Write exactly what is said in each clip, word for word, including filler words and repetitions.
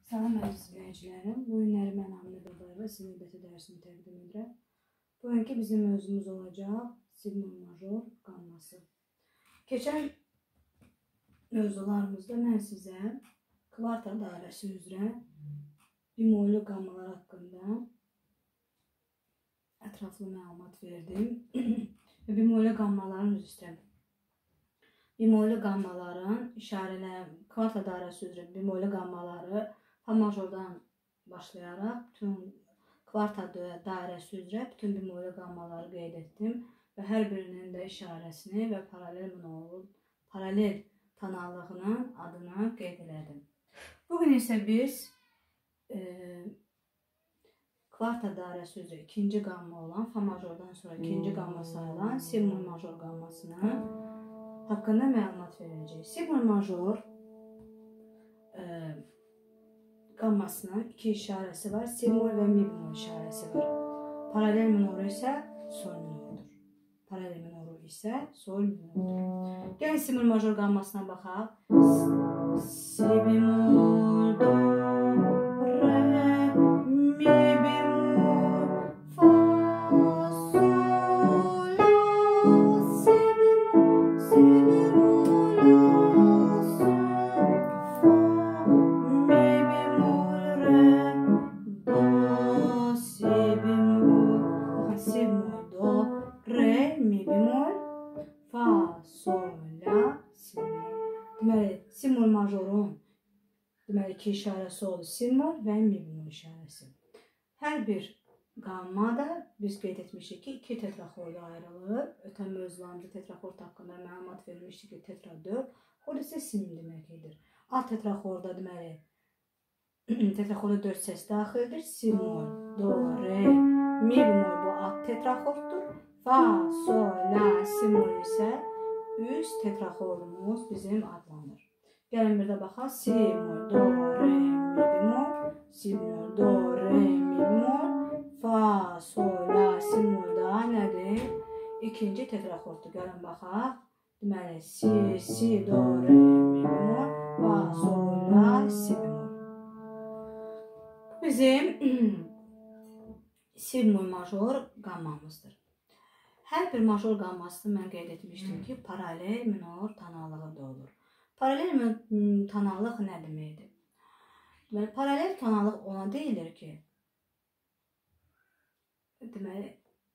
Salam əziz izləyicilərim. Bu günləri mən Aminə Babayeva sizin növbəti dərsimi təqdim edirəm. Bugünkü bizim mövzumuz olacaq si bemol major qamması. Keçən mövzularımızda mən sizə kvarta dairəsi üzrə bemollu qammalar haqqında ətraflı məlumat verdim. Bemollu qammaların üzrə istəyirəm. Bemollu qammaların işarələri, kvarta dairəsi üzrə bemollu qammaları fa majordan başlayaraq bütün kvarta dairəsi üzrə bütün bemollu qammaları qeyd etdim və hər birinin də işarəsini və paralel monolog, paralel tanalığının adını qeyd elədim. Bugün isə biz e, kvarta dairəsi üzrə ikinci qamma olan fa majordan sonra ikinci qamma sayılan si bemol major qammasını haqqında məlumat verəcəyik. Si bemol major e, qammasının iki işarəsi var. Si bemol və mi bemol işarəsi var. Paralel minoru isə sol minorudur. Paralel minoru isə sol minorudur. Gəlin si bemol major qammasına baxaq. Si bemol, do, re, mi bemol, fa, sol, la, si bemol, si bemol, la, sol, fa, mi bemol, re, do, si bemol, si bemol, do, re, mi bemol, fa, sol, la, si bemol. Deməli, si bemol majorun deməli ki işarəsi oldu si bemol və mi bemol işarəsi. Hər bir qammada biz qeyd etmişik ki, iki tetraxorda ayrılır. Ötən mövzularımızda tetraxord haqqında məlumat vermişdik ki, tetra dörd, xord isə sim deməkdir. Alt tetraxorda deməli tetraxorda dörd səs daxildir. Si bemol, do, re, mi bemol bu alt tetraxorddur. Fa, sol, la, si bemol isə üst tetraxordumuz bizim adlanır. Gəlin bir də baxaq. Si bemol, do, re, mi bemol, si bemol, do, re, mi bemol, fa, sol, la, si bemol da nədir? İkinci tetraxorddur. Gəlin baxaq. Deməli, si, si, do, re, mi bemol, fa, sol, la, si bemol. Bizim si bemol major qammamızdır. Hər bir major qammasını mən qeyd etmişdim ki, paralel minor tanalığı da olur. Paralel minor tanalıq nə deməkdir? Deməli, paralel tanalıq ona deyilir ki, deməli,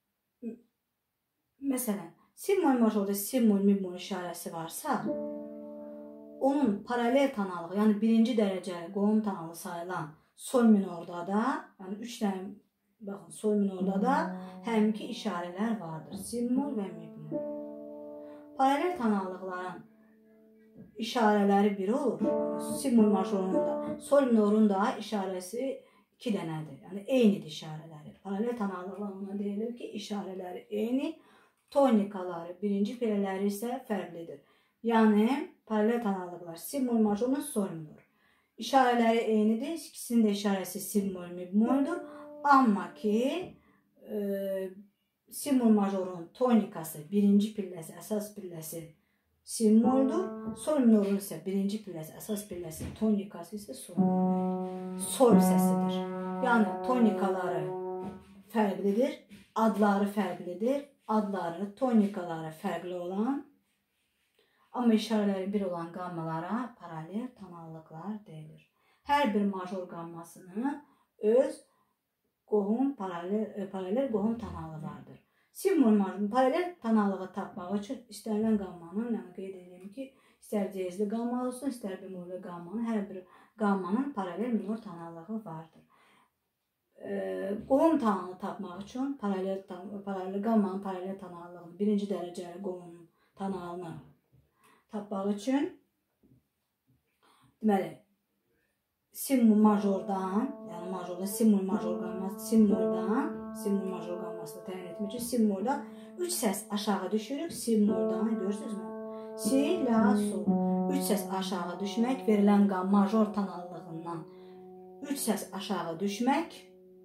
məsələn, si bemol majorda si bemol, mi bemol işarəsi varsa, onun paralel tanalığı, yəni birinci dərəcəli qohum tanalı sayılan sol minorda da, yəni üç dənə, baxın, sol minorda da həmki işarələr vardır. Si bemol və mi bemol. Paralel tanalıqların işarələri biri olur. Si bemol majorun da, sol minorun da işarəsi iki dənədir. Yəni eynidir işarələri. Paralel tanalıqlar ona deyilir ki, işarələri eyni, tonikaları, birinci pilələri isə fərqlidir. Yəni paralel tanalıqlar si bemol majorun sol minor. İşarələri eynidir. İkisinin də işarəsi si bemol, mi bemoldur. Amma ki e, si bemol majorun tonikası, birinci pilləsi, əsas pilləsi si bemoldur. Sol minorun isə birinci pilləsi, əsas pilləsi, tonikası isə sol minor. Sol səsidir. Yəni tonikaları fərqlidir, adları fərqlidir. Adları, tonikaları fərqli olan, amma işarələri bir olan qammalara paralel tanallıqlar deyilir. Hər bir major qammasının öz qohum, paralel, paralel qohum tanalı vardır. Si bemol majorun paralel tanalığı tapmaq üçün istənilən qammanın, yəni qeyd edeyim ki, istər cezli qamma olsun, istər bemollu qammanın, hər bir qammanın paralel minor tanalığı vardır. E, qohum tanalı tapmaq üçün paralel, paralel qammanın paralel tanalığını, birinci dərəcəli qohum tanalını tapmaq üçün deməli, si bemol majordan, yəni majorda si bemol major qamması, si bemoldan, si bemol major qammasını təyin etmək üçün si bemoldan üç səs aşağı düşürük. Si bemoldan, görürsünüzmü? Si, la, sol. üç səs aşağı düşmək, verilən qam major tanallığından üç səs aşağı düşmək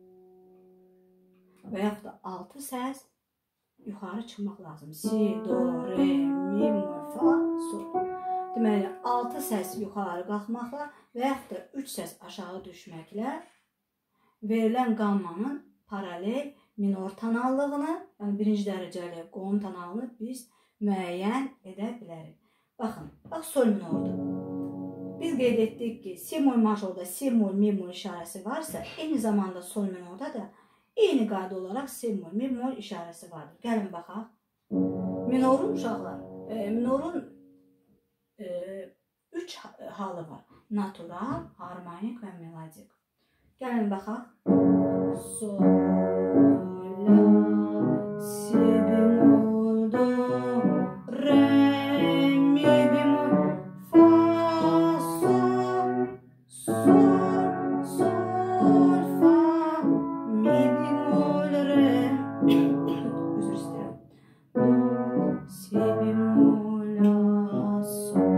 və yaxud da altı səs yuxarı çıxmaq lazım. Si, do, re, mi, bemol, fa, sol. Deməli, altı səs yuxarı qalxmaqla və yaxud da üç səs aşağı düşməklə verilən qammanın paralel minor tonallığını, yəni birinci dərəcəli qohum tonallığını biz müəyyən edə bilərik. Baxın, bax sol minordur. Biz qeyd etdik ki, si mol majorda si mol, mi mol işarəsi varsa, eyni zamanda sol minorda da eyni qayda olaraq si mol, mi mol işarəsi vardır. Gəlin baxaq. Minorun uşaqlar, e, minorun e, üç halı var. Natural, harmonik və melodik. Gəlin baxaq. Sol, la, si bemol, do, re, mi bemol, fa, sol, sol, sol, fa, mi bemol, re. Özür istəyirəm. Do, si bemol, la, sol.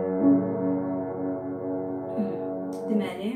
Deməli,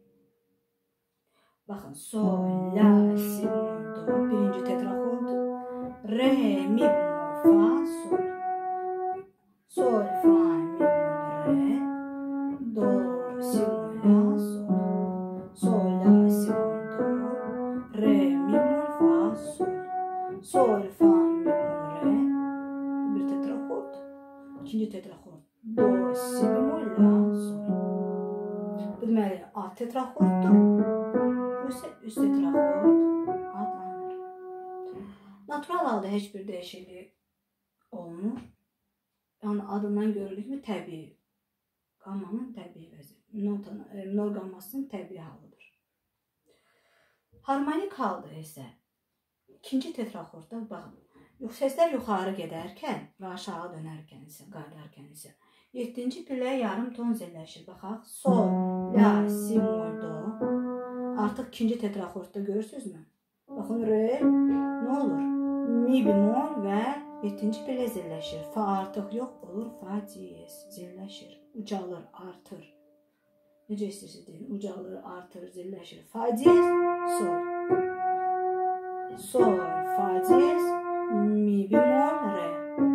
baxın, sol, la, si, do, birinci tetrachord, re, mi, bemol, fa, sol, sol, fa, mi, bemol, re, do, si, bemol, la, sol, sol, la, si, bemol, do, re, mi, bemol, fa, sol, sol, fa, mi, bemol, re, bir tetrachord, ikinci tetrachord, do, si, bemol, la, sol. Bu deməli, A tetrachorddur. Bu isə üst tetrachord adlanır. Natural halda heç bir dəyişiklik olunur. Yəni adından görülür ki, təbii. Qammanın təbii vəziyyəti. Minor qammasının təbii halıdır. Harmonik halda isə ikinci tetrachordda baxın. Səslər yuxarı gedərkən və aşağı dönərkən isə, qayıdarkən isə yeddinci pilləyə yarım ton zilləşir. Baxaq. Sol, la, si, mol, do. Artıq ikinci tetrachordda görürsünüzmü? Baxın, re, nə olur? Mi bemol və yeddinci pillə zilləşir. Fa artıq yox olur, fa diyez zilləşir. Ucalır, artır. Necə istəyirsiniz deyin? Ucalır, artır, zilləşir. Fa diyez, sol. Sol, fa diyez, mi bemol, re.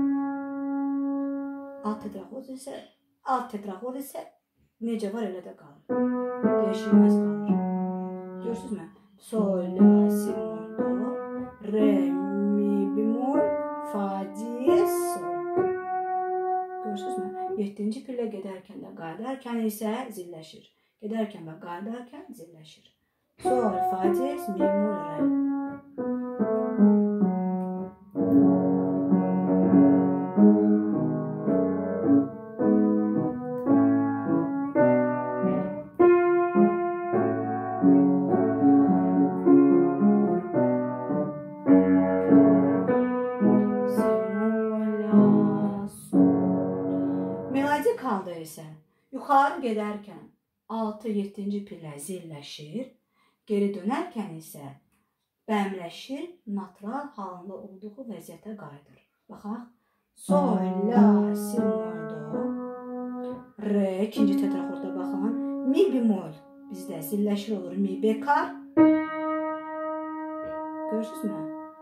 Alt tetrachord isə, alt tetrachord isə necə var elə də qalır. Dəyişilməz qalır. Görürsünüzmü? Sol, la, si, mol, do, re, mi, bemol, fa, diyez, sol. Görürsünüzmü? yeddinci pillə gedərkən də qayıdarkən isə zilləşir. Gedərkən və qayıdarkən zilləşir. Sol, fa, diyez, mi, bemol, re. Melodik halda isə yuxarı gedərkən altı yeddinci pillə zilləşir, geri dönərkən isə bəmləşir, natural halında olduğu vəziyyətə qayıdır. Baxaq. Sol, la, si, mol, do, re, ikinci tetrachordda baxın. Mi bemol bizdə zilləşir olur, mi bekar. Görürsünüzmü?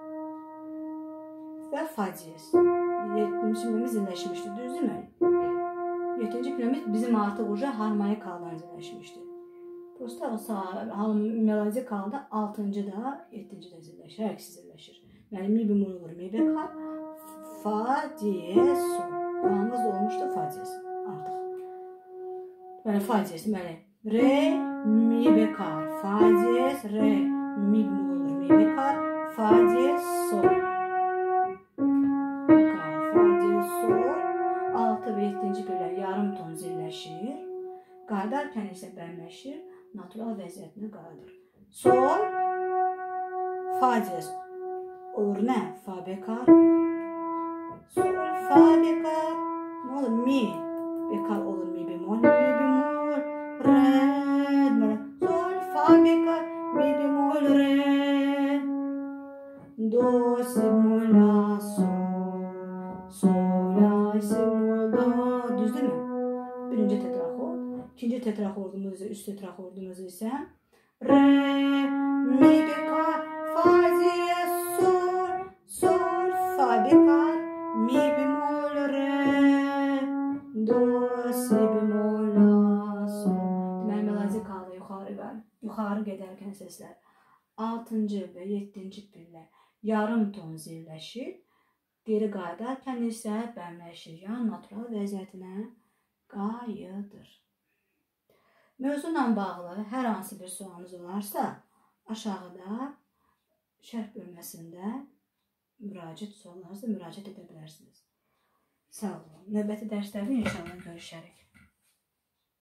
Və fa diyez. yeddinci pilləmiz zilləşmişdir, düz demə? yeddinci pilləmiz bizim artıq uca harmonik haldan zilləşmişdir. Prosta o melodik halda altıncı da yeddinci də zilləşir, hər ikisi zilləşir. Yəni mi bemol olur, mi bekar, fa diyez, sol. Fa'mız olmuşdu, fa diyez artıq. Yəni fa diyez, deməli, re, mi bekar, fa diyez, re, mi bemol olur, mi bekar, fa diyez, sol. Bekar, fa diyez, sol. altı və yeddinci pillə yarım ton zilləşir. Qayıdarkən isə bəmləşir, natural vəziyyətinə qayıdır. Sol, fa diyez olur nə? Fa bekar. Sol, fa bekar. Nə olur? Mi bekar olur, mi bemol, mi bemol, re. Sol, fa bekar, mi bemol, re. Do, si, bemol, la, sol. Sol, la, si, bemol, do. Düz değil mi? Birinci tetrachord. İkinci tetrachordumuz isə, üst tetrachordumuz isə re, mi bekar, fa diyez, sol, sol, fa bekar, mi bemol, re, do, yuxarı gedərkən səslər altıncı və yeddinci pillə yarım ton zilləşir. Geri qayıdarkən isə bəmləşir, yəni natural vəziyyətinə qayıdır. Mövzuyla bağlı hər hansı bir sualınız olarsa, aşağıda şərh bölməsində müraciət suallarınızı müraciət edə bilərsiniz. Sağ olun. Növbəti dərslərdə inşallah görüşərik.